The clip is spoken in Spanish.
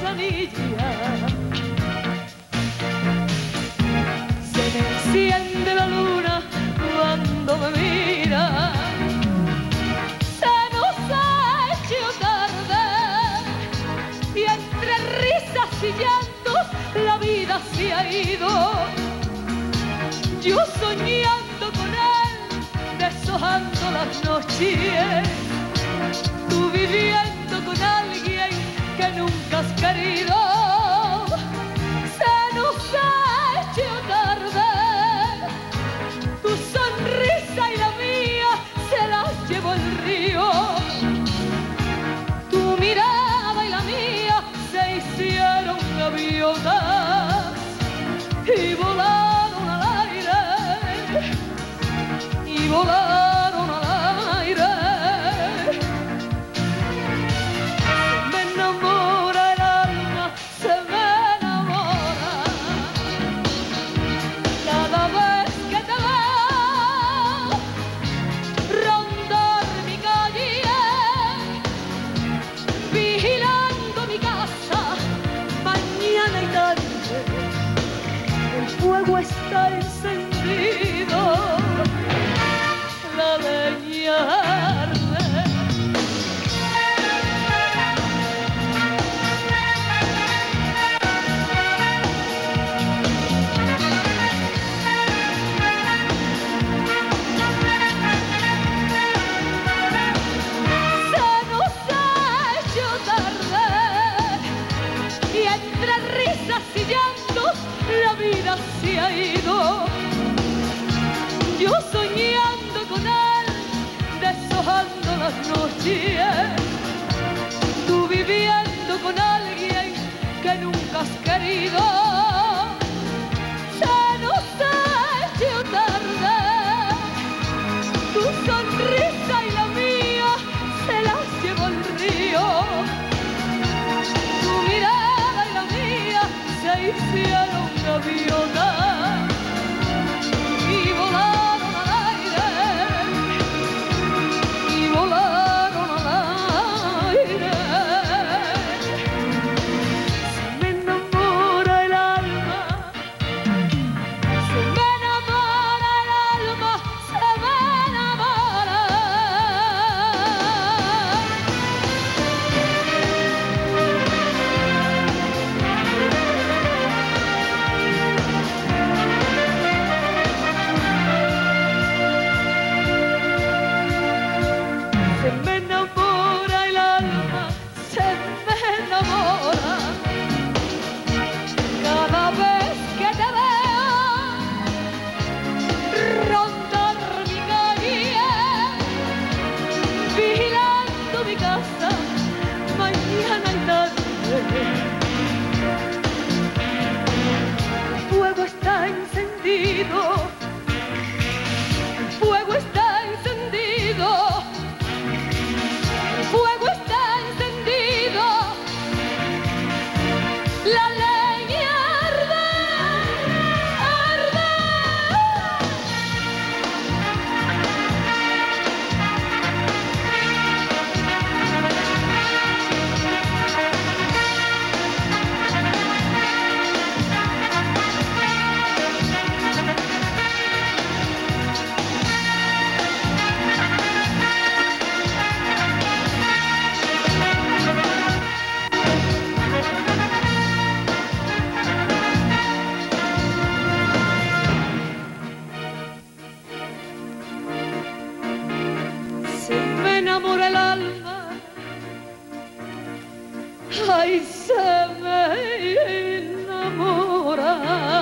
ventanilla. Se me enciende la luna cuando me mira. Se nos ha hecho tarde y entre risas y llantos la vida se ha ido. Yo soñando con él, deshojando las noches, tú viviendo con alguien que nunca has querido. Se nos ha hecho tarde, tu sonrisa y la mía se las llevó el río. Tu mirada y la mía se hicieron gaviotas y volaron al aire, y volaron al aire. Se me enamora el alma, se me enamora cada vez que te veo rondar mi calle, vigilando mi casa mañana y tarde. El fuego está encendido, la leña arde. Se nos ha hecho tarde y entre risas y llantos la vida se ha ido. Yo soñando con él, deshojando las noches, tú viviendo con alguien que nunca has querido. Se nos ha hecho tarde, tu sonrisa y la mía se las llevó el río. Tu mirada y la mía se hicieron gaviotas y volaron al aire, y volaron al aire. Se me enamora el alma, se me enamora el alma, se me enamora. Se me enamora el alma, se me enamora cada vez que te veo rondar mi calle, vigilando mi casa mañana y tarde. El fuego está encendido, el fuego está encendido, el fuego está encendido, la leña arde, arde. Se me enamora el alma, ay, se me enamora.